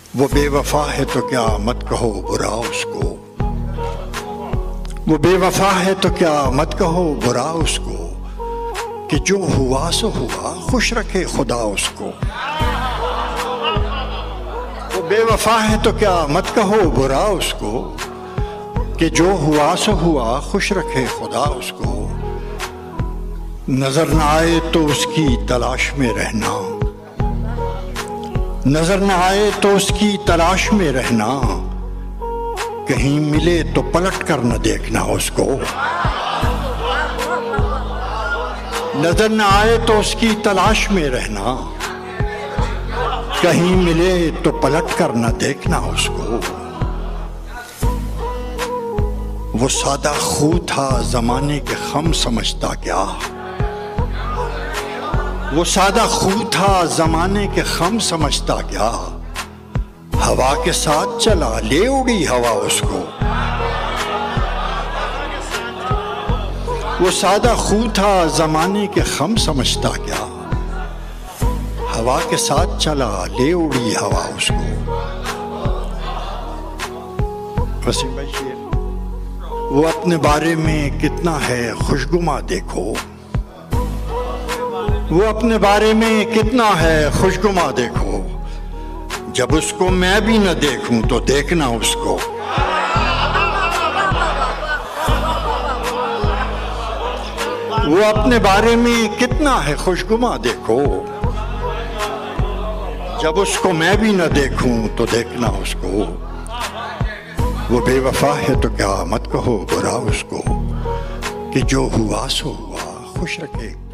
वो बेवफा है तो क्या मत कहो बुरा उसको, वो बेवफा है तो क्या मत कहो बुरा उसको, कि जो हुआ सो हुआ खुश रखे खुदा उसको। वो बेवफा है तो क्या मत कहो बुरा उसको, कि जो हुआ सो हुआ खुश रखे खुदा उसको। नजर न आए तो उसकी तलाश में रहना, नजर न आए तो उसकी तलाश में रहना, कहीं मिले तो पलट कर न देखना उसको। नजर न आए तो उसकी तलाश में रहना, कहीं मिले तो पलट कर न देखना उसको। वो सादा खू था जमाने के खम समझता क्या, वो सादा खू था जमाने के खम समझता क्या, हवा के साथ चला ले उड़ी हवा उसको। वो सादा खू था जमाने के खम समझता क्या, हवा के साथ चला ले उड़ी हवा उसको। वसीम भाई शेर, वो अपने बारे में कितना है खुशगुमा देखो, वो अपने बारे में कितना है खुशगुमा देखो, जब उसको मैं भी न देखूं तो देखना उसको। वो अपने बारे में कितना है खुशगुमा देखो, जब उसको मैं भी न देखूं तो देखना उसको। वो बेवफा है तो क्या मत कहो बुरा उसको, कि जो हुआ सो हुआ खुश रखे